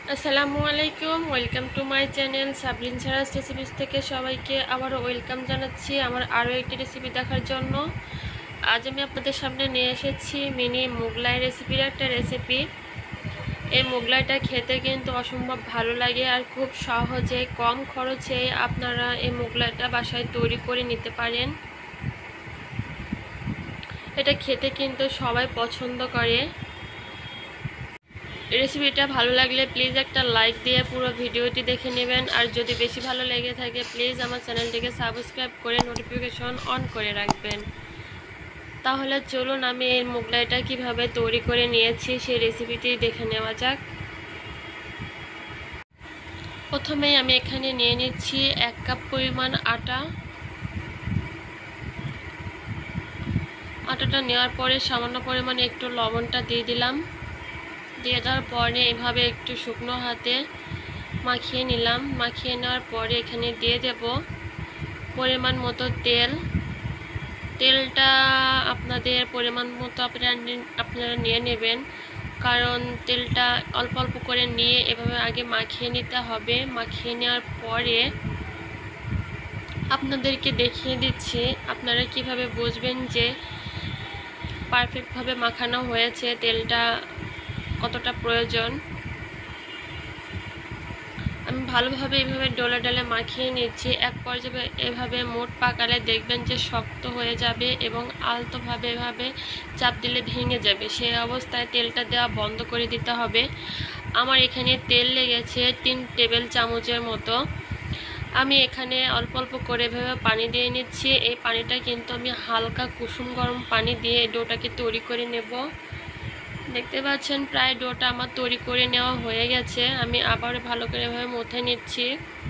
আসসালামু আলাইকুম, welcome to my channel সাবলিন সারাস রেসিপিস থেকে সবাইকে আবারও ওয়েলকাম জানাচ্ছি আমার আরও একটি রেসিপি দেখার জন্য। আজ আমি আপনাদের সামনে নিয়ে এসেছি মিনি মোগলাই রেসিপির একটা রেসিপি। এই মোগলাইটা খেতে কিন্তু অসম্ভব ভালো লাগে আর খুব সহজে কম খরচে আপনারা এই মোগলাইটা বাসায় তৈরি করে নিতে পারেন। এটা খেতে কিন্তু সবাই পছন্দ করে। রেসিপিটা ভালো লাগলে প্লিজ একটা লাইক দিয়ে পুরো ভিডিওটি দেখে নেবেন, আর যদি বেশি ভালো লেগে থাকে প্লিজ আমার চ্যানেলটিকে সাবস্ক্রাইব করে নোটিফিকেশন অন করে রাখবেন। তাহলে চলুন আমি এই মোগলাইটা কিভাবে তৈরি করে নিয়েছি সেই রেসিপিটি দেখে নেওয়া যাক। প্রথমেই আমি এখানে নিয়ে নিচ্ছি 1 কাপ পরিমাণ আটাটা নেওয়ার পরে সামান্য পরিমাণে একটু লবণটা দিয়ে দিলাম। দিয়ে দেওয়ার পরে এভাবে একটু শুকনো হাতে মাখিয়ে নিলাম। মাখিয়ে নেওয়ার পরে এখানে দিয়ে দেব পরিমাণ মতো তেলটা আপনাদের পরিমাণ মতো আপনারা নিয়ে নেবেন, কারণ তেলটা অল্প অল্প করে নিয়ে এভাবে আগে মাখিয়ে নিতে হবে। মাখিয়ে নেওয়ার পরে আপনাদেরকে দেখিয়ে দিচ্ছি আপনারা কিভাবে বুঝবেন যে পারফেক্টভাবে মাখানো হয়েছে, তেলটা কতটা প্রয়োজন। আমি ভালোভাবে এভাবে ডলে ডলে মাখিয়ে নিচ্ছি। এক পর্যায়ে এভাবে মোট পাকালে দেখবেন যে শক্ত হয়ে যাবে এবং আলতোভাবে এভাবে চাপ দিলে ভেঙে যাবে। সেই অবস্থায় তেলটা দেওয়া বন্ধ করে দিতে হবে। আমার এখানে তেল লেগেছে 3 টেবিল চামচের মতো। আমি এখানে অল্প অল্প করে এভাবে পানি দিয়ে নিচ্ছি। এই পানিটা কিন্তু আমি হালকা কুসুম গরম পানি দিয়ে ডোটাকে তৈরি করে নেব। দেখতে পাচ্ছেন প্রায় ডোটা আমার তৈরি করে নেওয়া হয়ে গেছে। আমি আবার ভালো করে এভাবে মথে নিচ্ছি।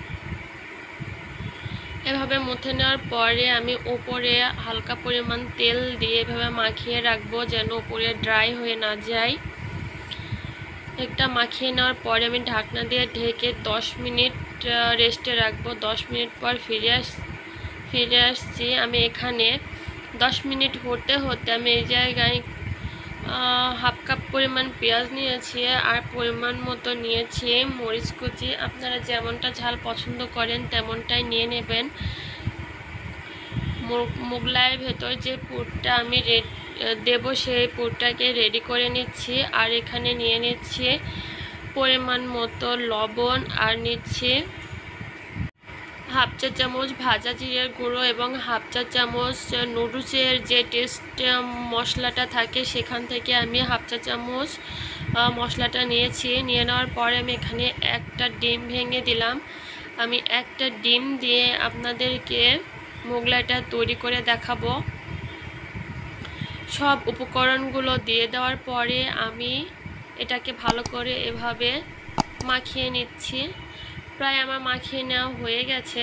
এভাবে মথে নেওয়ার পরে আমি উপরে হালকা পরিমাণ তেল দিয়ে এভাবে মাখিয়ে রাখবো যেন উপরে ড্রাই হয়ে না যায়। একটা মাখিয়ে নেওয়ার পরে আমি ঢাকনা দিয়ে ঢেকে 10 মিনিট রেস্টে রাখবো। 10 মিনিট পর ফিরে আসছি। আমি এখানে 10 মিনিট হতে হতে আমি এই জায়গায় হাফ কাপ পরিমাণ পেঁয়াজ নিয়েছি আর পরিমাণ মতো নিয়েছি মরিচ কুচি। আপনারা যেমনটা ঝাল পছন্দ করেন তেমনটাই নিয়ে নেবেন। মোগলাইয়ের ভেতর যে পুরটা আমি দেব সেই পুরটাকে রেডি করে নিচ্ছি। আর এখানে নিয়ে নিচ্ছি পরিমাণ মতো লবণ, আর নিচ্ছি হাফ চা চামচ ভাজা জিরের গুঁড়ো এবং হাফ চা চামচ নুডলসের যে টেস্ট মশলাটা থাকে সেখান থেকে আমি হাফ চা চামচ মশলাটা নিয়েছি। নিয়ে নেওয়ার পরে আমি এখানে একটা ডিম ভেঙে দিলাম। আমি একটা ডিম দিয়ে আপনাদেরকে মোগলাইটা তৈরি করে দেখাবো। সব উপকরণগুলো দিয়ে দেওয়ার পরে আমি এটাকে ভালো করে এভাবে মাখিয়ে নিচ্ছি। প্রায় আমার মাখিয়ে নেওয়া হয়ে গেছে।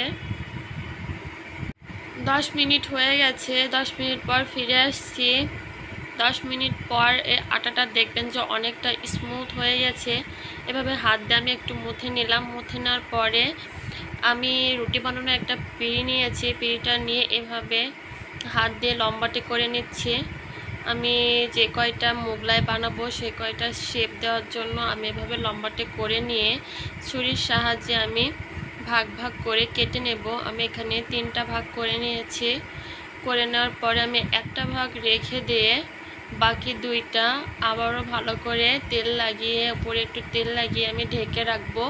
10 মিনিট হয়ে গেছে। 10 মিনিট পর ফিরে আসছি। 10 মিনিট পর এই আটাটা দেখবেন যে অনেকটা স্মুথ হয়ে গেছে। এভাবে হাত দিয়ে আমি একটু মুথে নিলাম। মুথে নেওয়ার পরে আমি রুটি বানানোর একটা পিঁড়ি নিয়েছি। পিঁড়িটা নিয়ে এভাবে হাত দিয়ে লম্বাটে করে নিচ্ছি। আমি যে কয়টা মোগলাই বানাবো সে কয়টা শেপ দেওয়ার জন্য আমি এভাবে লম্বাটে করে নিয়ে ছুরির সাহায্যে আমি ভাগ ভাগ করে কেটে নেব। আমি এখানে 3টা ভাগ করে নিয়েছি। করে নেওয়ার পরে আমি একটা ভাগ রেখে দিয়ে বাকি 2টা আবারও ভালো করে তেল লাগিয়ে উপরে একটু তেল লাগিয়ে আমি ঢেকে রাখবো।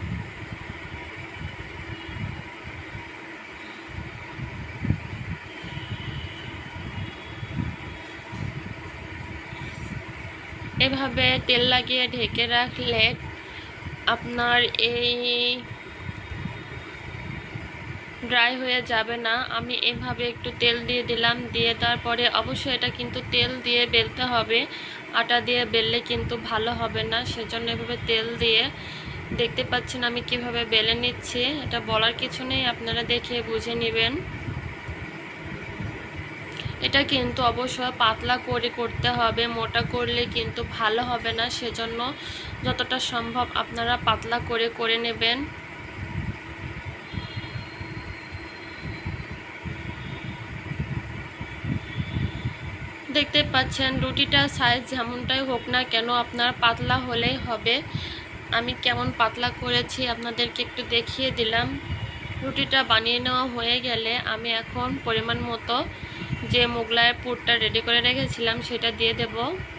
এভাবে তেল লাগিয়ে ঢেকে রাখলে আপনার এই ড্রাই হয়ে যাবে না। আমি এভাবে একটু তেল দিয়ে দিলাম। দিয়ে তারপরে অবশ্যই এটা কিন্তু তেল দিয়ে বেলতে হবে, আটা দিয়ে বেললে কিন্তু ভালো হবে না। সেজন্য এভাবে তেল দিয়ে দেখতে পাচ্ছেন আমি কিভাবে বেলে নিচ্ছি। এটা বলার কিছু নেই, আপনারা দেখে বুঝে নেবেন। এটা কিন্তু অবশ্যই পাতলা করে করতে হবে, মোটা করলে কিন্তু ভালো হবে না। সেজন্য যতটা সম্ভব আপনারা পাতলা করে করে নেবেন। দেখতে পাচ্ছেন রুটিটার সাইজ যেমনটাই হোক না কেন আপনার পাতলা হলেই হবে। আমি কেমন পাতলা করেছি আপনাদেরকে একটু দেখিয়ে দিলাম। রুটিটা বানিয়ে নেওয়া হয়ে গেলে আমি এখন পরিমাণ মতো যে মোগলাইয়ের পুরটা রেডি করে রেখেছিলাম সেটা দিয়ে দেব।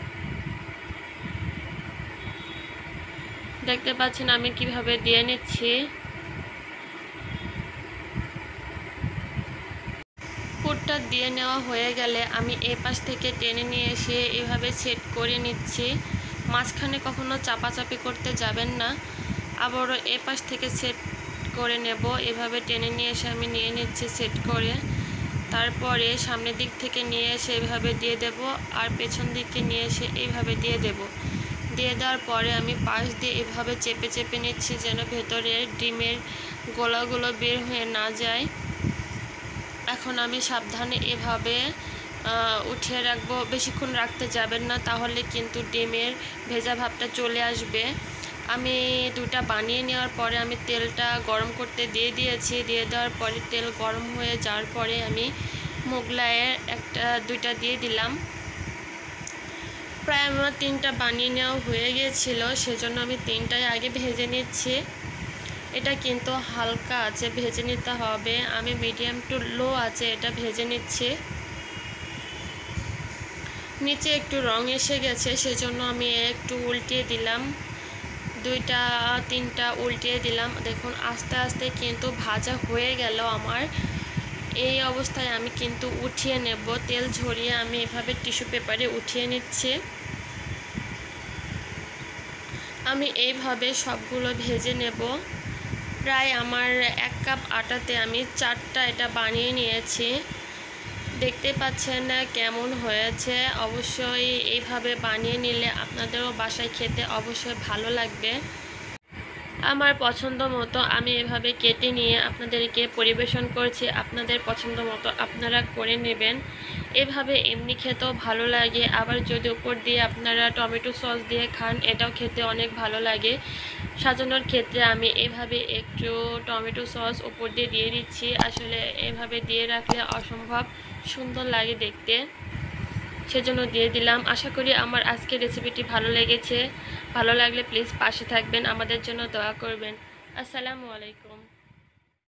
দেখতে পাচ্ছেন আমি কিভাবে দিয়ে নিচ্ছি। পুরটা দিয়ে নেওয়া হয়ে গেলে আমি এই পাশ থেকে টেনে নিয়ে এসে এভাবে সেট করে নিচ্ছি। মাঝখানে কখনো চাপাচাপি করতে যাবেন না, আবারও এই পাশ থেকে সেট করে নেব। এভাবে টেনে নিয়ে এসে আমি নিয়ে নিচ্ছি সেট করে। তারপরে সামনের দিক থেকে নিয়ে এসে এইভাবে দিয়ে দেব, আর পেছন দিকে নিয়ে এসে এইভাবে দিয়ে দেব। দিয়ে দেওয়ার পরে আমি পাশ দিয়ে এভাবে চেপে চেপে নিচ্ছি যেন ভেতরে ডিমের গোলাগুলো বের হয়ে না যায়। এখন আমি সাবধানে এভাবে উঠিয়ে রাখবো, বেশিক্ষণ রাখতে যাবেন না, তাহলে কিন্তু ডিমের ভেজা ভাবটা চলে আসবে। আমি দুটা বানিয়ে নেওয়ার পরে আমি তেলটা গরম করতে দিয়ে দিয়েছি। দিয়ে দেওয়ার পরে তেল গরম হয়ে যাওয়ার পরে আমি মোগলাইয়ের দুইটা দিয়ে দিলাম। প্রায় আমার 3টা বানিয়ে নেওয়া হয়ে গিয়েছিল, সেজন্য আমি 3টাই আগে ভেজে নিচ্ছি। এটা কিন্তু হালকা আছে ভেজে নিতে হবে, আমি মিডিয়াম টু লো আছে এটা ভেজে নিচ্ছি। নিচে একটু রং এসে গেছে, সেজন্য আমি একটু উল্টিয়ে দিলাম। 2টা 3টা উল্টিয়ে দিলাম। দেখুন আস্তে আস্তে কিন্তু ভাজা হয়ে গেল আমার। এই অবস্থায় আমি কিন্তু উঠিয়ে নেব। তেল ঝরিয়ে আমি এভাবে টিস্যু পেপারে উঠিয়ে নিচ্ছি। আমি এইভাবে সবগুলো ভেজে নেব। প্রায় আমার 1 কাপ আটাতে আমি 4টা এটা বানিয়ে নিয়েছি। দেখতে পাচ্ছেন না কেমন হয়েছে। অবশ্যই এইভাবে বানিয়ে নিলে আপনাদেরও বাসায় খেতে অবশ্যই ভালো লাগবে। আমার পছন্দ মতো আমি এভাবে কেটে নিয়ে আপনাদেরকে পরিবেশন করছি। আপনাদের পছন্দ মতো আপনারা করে নেবেন। এভাবে এমনি খেতেও ভালো লাগে, আবার যদি উপর দিয়ে আপনারা টমেটো সস দিয়ে খান এটাও খেতে অনেক ভালো লাগে। সাজানোর ক্ষেত্রে আমি এভাবে একটু টমেটো সস উপর দিয়ে দিচ্ছি। আসলে এভাবে দিয়ে রাখলে অসম্ভব সুন্দর লাগে দেখতে, সেজন্য দিয়ে দিলাম। আশা করি আমার আজকের রেসিপিটি ভালো লেগেছে। ভালো লাগলে প্লিজ পাশে থাকবেন, আমাদের জন্য দোয়া করবেন। আসসালামু আলাইকুম।